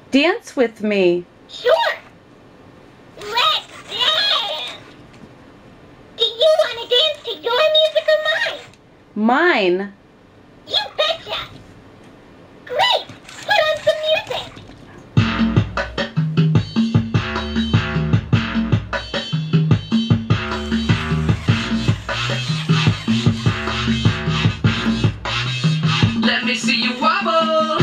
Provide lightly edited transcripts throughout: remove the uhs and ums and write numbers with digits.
Dance with me. Sure. Let's dance. Do you want to dance to your music or mine? Mine. You betcha. Great. Put on some music. Let me see you wobble.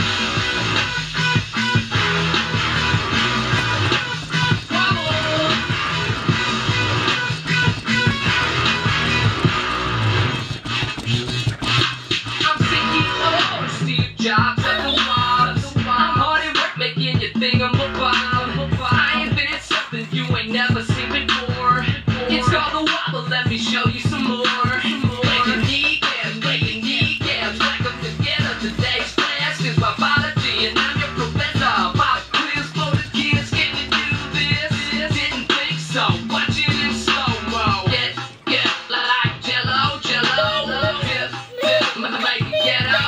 Jobs at the wobs. I'm hard at work making you think I'm a bomb. I invented something you ain't never seen before. It's called the wobble, let me show you some more. Break your kneecaps, welcome together. Today's class is my biology and I'm your professor. Pop quiz for the kids, can you do this? Didn't think so, watch it in slow-mo. Get, like jello. Dip, make it ghetto.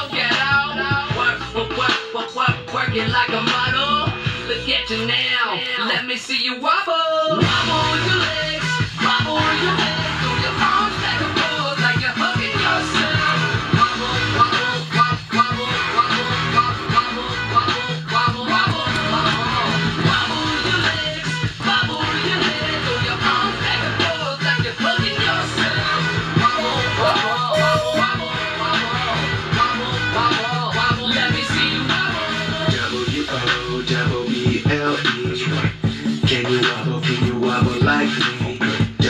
Working like a model, look at you now. Let me see you wobble. Wobble your legs, wobble your head, throw your arms back and forth like you're hugging yourself. Wobble, wobble, wobble, wobble, wobble, wobble, wobble, wobble, wobble. Wobble your legs, wobble your head, throw your arms back and forth like you're hugging yourself. Wobble, wobble, wobble, wobble, wobble, wobble, wobble. Let me see you wobble. W-O-W-E-L-E. Can you wobble like me?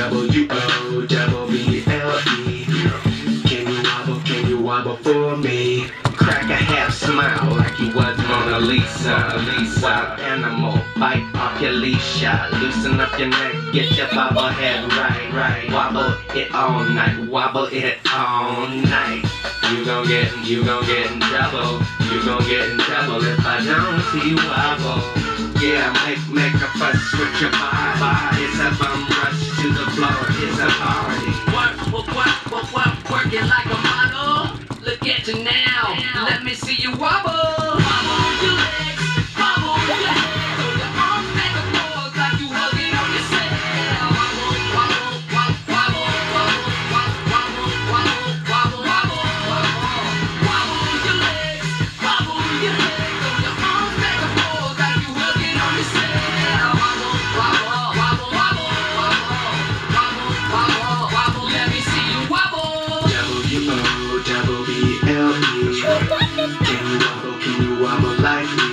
W-O-W-E-L-E. Can you wobble for me? Crack a half smile like you was Mona Lisa. Wild animal, bite off your leash. Loosen up your neck, get your bobble head right. Wobble it all night, wobble it all night. You gon' get in trouble. You gon' get in trouble if I don't see you wobble. Yeah, make a fuss with your body. It's a bum rush to the floor. It's a party. Working like a model. Look at you now. Let me see you wobble. Wobble your legs, wobble your head, throw your arms back and forth like you hugging on yourself. Wobble, wobble, wobble, wobble, wobble, wobble, wobble, wobble, wobble. Wobble your legs, wobble your head, throw your arms back and forth like you hugging on yourself. Wobble, wobble, wobble, wobble, wobble, wobble, wobble. Let me see you wobble. W-O-W-E-L-E. Can you wobble like me?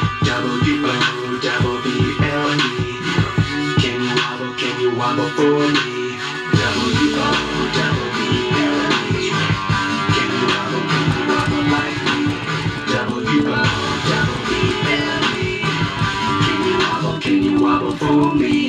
W-O-W-E-L-E. Can you wobble for me? W-O-W-E-L-E. Can you wobble like me? W-O-W-E-L-E. Can you wobble for me?